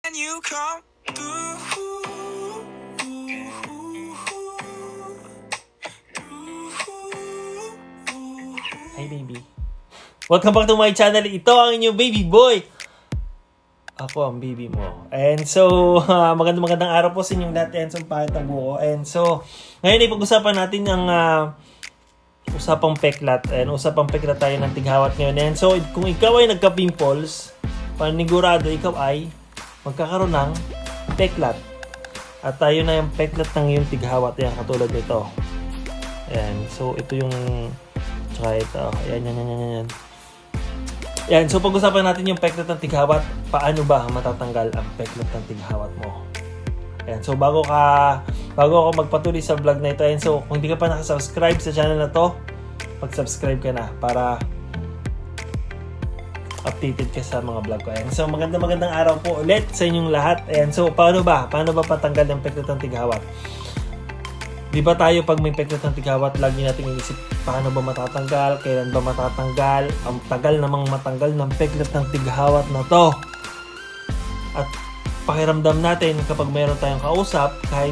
You come Hi baby. Welcome back to my channel. Ito ang inyong baby boy. Ako ang baby mo. And so, magandang araw po sa inyong lahat. And so, pahit ang buko. And so, ngayon ay pag-usapan natin ang usapang peklat. And usapang peklat tayo ng tighawat ngayon. And so, kung ikaw ay nagka-pimples, panigurado ikaw ay magkakaroon ng peklat. At tayo na yung peklat ng yung tighawat. Yan, katulad nito. Ayan. So, ito yung tsaka ito. Ayan. Yan. So, pag-usapan natin yung peklat ng tighawat. Paano ba matatanggal ang peklat ng tighawat mo? Ayan. So, bago ako magpatuloy sa vlog na ito. Ayan. So, kung hindi ka pa nakasubscribe sa channel na to, mag-subscribe ka na para updated ka sa mga vlog ko. Ayan. So, magandang araw po ulit sa inyong lahat. Ayan. So, paano ba patanggal ang peklat ng tighawat? Di ba tayo pag may peklat ng tighawat, lagi natin inisip paano ba matatanggal, kailan ba matatanggal, ang tagal namang matanggal ng peklat ng tighawat na to. At pakiramdam natin kapag mayroon tayong kausap, kahit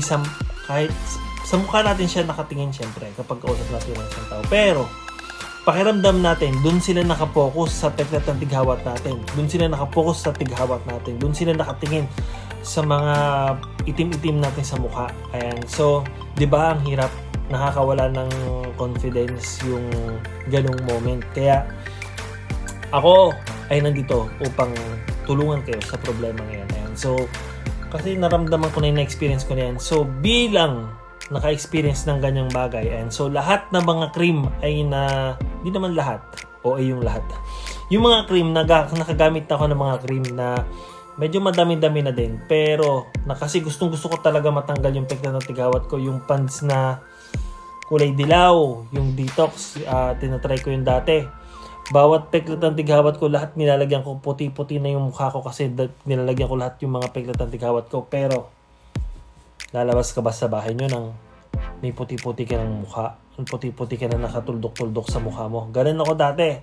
sa mukha natin siya nakatingin syempre kapag kausap natin ng isang tao. Pero pakiramdam natin, dun sila nakapokus sa peklat ng tighawat natin. Dun sila nakapokus sa tighawat natin. Dun sila nakatingin sa mga itim-itim natin sa mukha. Ayan. So, di ba ang hirap, nakakawala ng confidence yung ganong moment. Kaya, ako ay nandito upang tulungan kayo sa problema ngayon. Ayan. So, kasi naramdaman ko na yung na-experience ko na yan. So, bilang naka-experience ng ganyang bagay. And so, lahat ng mga cream ay di naman lahat. O ay yung lahat. Yung mga cream, nakagamit na ako ng mga cream na medyo madami-dami na din. Pero, kasi gustong-gusto ko talaga matanggal yung peklat ng tighawat ko. Yung pants na kulay dilaw, yung detox, tinatry ko yung dati. Bawat peklat ng tighawat ko, lahat nilalagyan ko, puti-puti na yung mukha ko kasi nilalagyan ko lahat yung mga peklat ng tighawat ko. Pero, lalabas ka ba sa bahay nyo nang may puti-puti ka ng mukha? Puti-puti ka na nakatuldok-tuldok sa mukha mo. Ganun ako dati.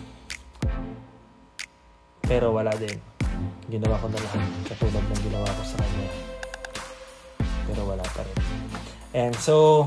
Pero wala din. Ginawa ko na lahat katulad ng ginawa ko sa kanya. Pero wala pa rin. And so,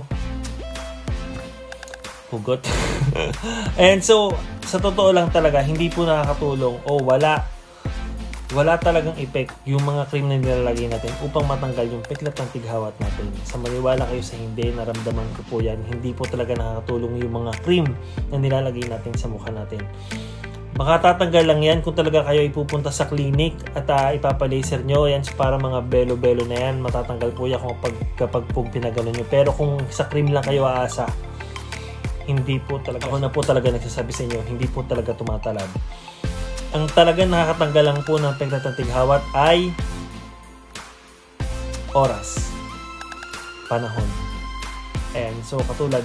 hugot. And so, sa totoo lang talaga, hindi po nakakatulong o wala talagang effect yung mga cream na nilalagay natin upang matanggal yung peklat ng tighawat natin. Sa maniwala kayo sa hindi, naramdaman ko po yan. Hindi po talaga nakakatulong yung mga cream na nilalagay natin sa mukha natin. Makatatanggal lang yan kung talaga kayo ipupunta sa clinic at ipapalaser nyo. Yan para mga belo-belo na yan. Matatanggal po yan kapag po pinagano nyo. Pero kung sa cream lang kayo aasa, hindi po talaga. Ako na po talaga nagsasabi sa inyo, hindi po talaga tumatalab. Ang talaga nakakatanggal lang po ng peklat ng tighawat ay oras, panahon. And so katulad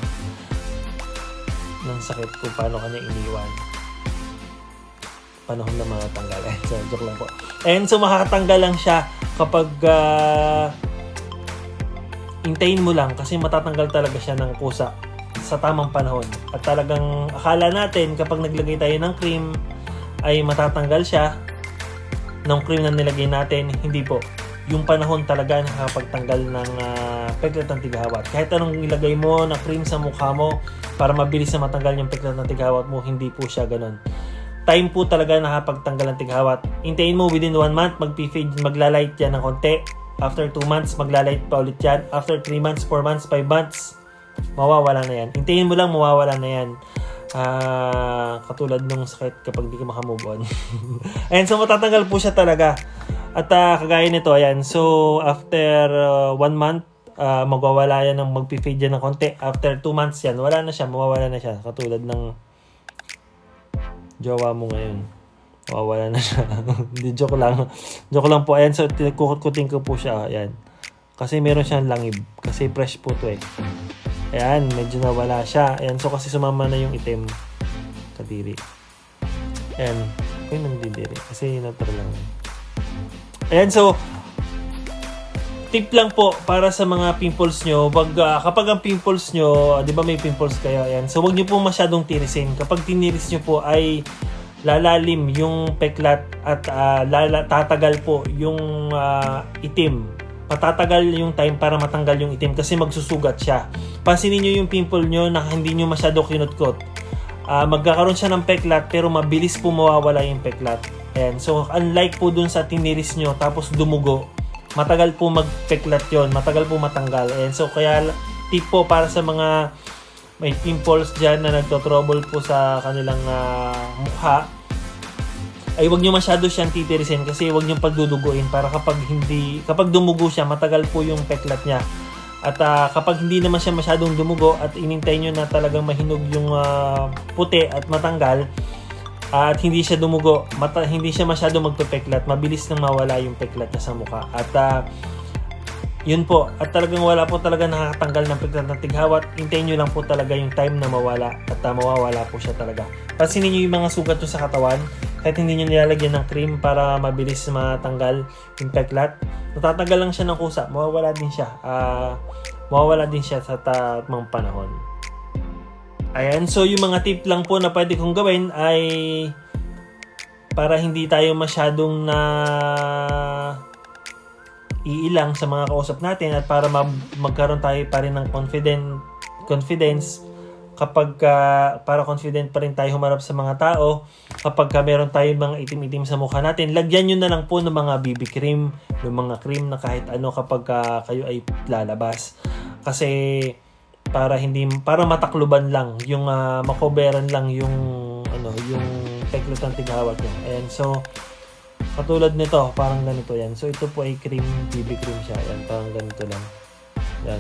ng sakit kung paano kanya iniwan, panahon na makatanggal. So joke lang po. And so makakatanggal lang siya kapag hintayin mo lang kasi matatanggal talaga siya ng kusa sa tamang panahon. At talagang akala natin kapag naglagay tayo ng cream ay matatanggal siya ng cream na nilagay natin. Hindi po. Yung panahon talaga nakapagtanggal ng peklat ng tighawat. Kahit anong ilagay mo na cream sa mukha mo para mabilis na matanggal yung peklat ng tighawat mo, hindi po siya ganun. Time po talaga nakapagtanggal ng tighawat. Hintayin mo within 1 month, mag-fade, maglalight yan ng konti. After 2 months, maglalight pa ulit yan. After 3 months, 4 months, 5 months, mawawala na yan. Hintayin mo lang, mawawala na yan. Katulad nung sakit kapag di ka makamove on. And so matatanggal po siya talaga. At kagaya nito, ayan. So after 1 month, magwawala yan ng mag-fade yan ng konti. After 2 months yan, wala na siya, mawawala na siya. Katulad ng jowa mo ngayon, mawawala na siya. Hindi, joke lang po. Ayan, so kukut-kutin ko po siya. Ayan, kasi meron siyang langib kasi fresh po to eh. Ayan, medyo nawala siya. Ayan, so kasi sumama na yung itim kadiri. Ayan, okay, nandidiri kasi natural lang. Ayan, so tip lang po para sa mga pimples nyo. Kapag ang pimples nyo, di ba may pimples kayo? Ayan. So, wag nyo po masyadong tirisin. Kapag tiniris nyo po ay lalalim yung peklat at tatagal po yung itim. Patatagal yung time para matanggal yung itim kasi magsusugat siya. Pansinin nyo yung pimple nyo na hindi nyo masyado kinutkot. Magkakaroon siya ng peklat pero mabilis po mawawala yung peklat. Ayan. So, unlike po dun sa tiniris nyo tapos dumugo, matagal po magpeklat yon, matagal po matanggal. Ayan. So, kaya tip po para sa mga may pimples dyan na nagtotrouble po sa kanilang mukha, ay wag nyo masyado siyang titirisin kasi wag nyo pagduduguin para kapag dumugo siya, matagal po yung peklat niya. At kapag hindi naman siya masyadong dumugo at inintay nyo na talagang mahinog yung puti at matanggal, at hindi siya dumugo, hindi siya masyadong magpepeklat, mabilis nang mawala yung peklat niya sa mukha. At yun po, at talagang wala po talaga nakakatanggal ng peklat ng tighawat. Hintayin nyo lang po talaga yung time na mawala at mawawala po siya talaga. Pansinin nyo yung mga sugat nyo sa katawan, kahit hindi nyo nilalagyan ng cream para mabilis matanggal yung peklat, natatanggal lang siya ng kusa, mawawala din siya. Mawawala din siya sa tamang panahon. Ayan, so yung mga tip lang po na pwede kong gawin ay para hindi tayo masyadong iilang sa mga kausap natin at para magkaroon tayo pa rin ng confidence kapag para confident pa rin tayo humarap sa mga tao kapag meron tayo mga itim-itim sa mukha natin. Lagyan nyo na lang po ng mga BB cream, ng mga cream na kahit ano kapag kayo ay lalabas. Kasi para matakluban lang yung makoberan lang yung yung peklat ng tighawat niya. Ayan, so katulad nito, parang ganito yan. So, ito po ay cream, BB cream siya. Yan, parang ganito lang. Yan.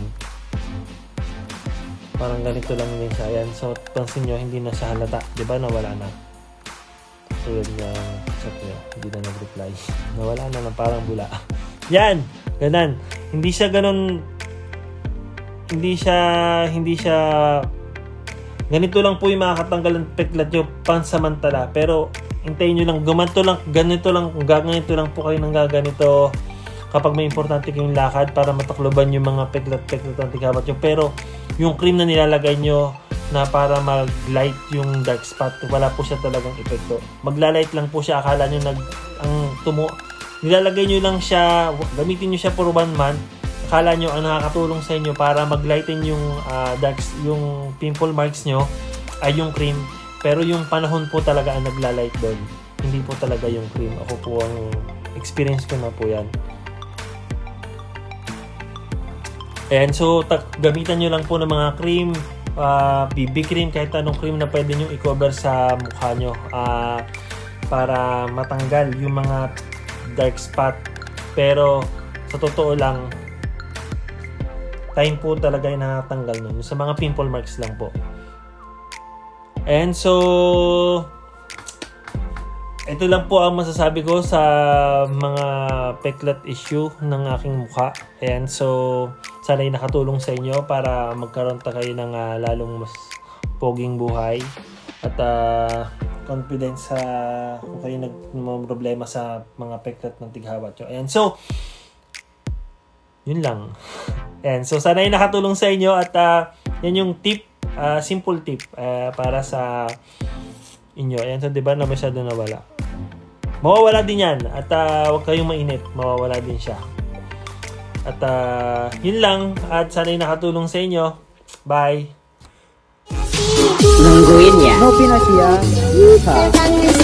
Parang ganito lang din siya. Yan. So, pansin nyo, hindi na siya halata. Diba? Nawala na. Tulad niya, chat nyo. Hindi na nag-reply. Nawala na parang bula. Yan! Ganan. Hindi siya ganun. Hindi siya ganito lang po yung makakatanggal ng peklat nyo pansamantala. Pero, hintayin nyo lang, ganito lang po kayo nang gaganito kapag may importante kayong lakad para matakloban yung mga peklat ng tighawat nyo. Pero yung cream na nilalagay nyo na para mag-light yung dark spot, wala po siya talagang epekto. Magla-light lang po siya, akala nyo nilalagay nyo lang siya, gamitin nyo siya for 1 month, akala nyo ang nakakatulong sa inyo para mag-lighten yung yung pimple marks nyo ay yung cream. Pero yung panahon po talaga ang nagla-light doon. Hindi po talaga yung cream. Ako po ang experience ko na po yan. Ayan, so gamitan nyo lang po ng mga cream, BB cream, kahit anong cream na pwede nyo i-cover sa mukha nyo para matanggal yung mga dark spot. Pero sa totoo lang, time po talaga yung nakatanggal nun. Sa mga pimple marks lang po. And so, ito lang po ang masasabi ko sa mga peklat issue ng aking mukha. And so, sana'y nakatulong sa inyo para magkaroon kayo ng lalong mas poging buhay at confidence sa kung kayo nagmamroblema sa mga peklat ng tighawat nyo. And so, yun lang. And so, sana'y nakatulong sa inyo at yan yung tip. Simple tip para sa inyo. Ayan, so diba na masyado nawala. Mawawala din yan. At huwag kayong mainit. Mawawala din siya. At yun lang. At sana'y nakatulong sa inyo. Bye! Nungguin ya. No, Pinasya.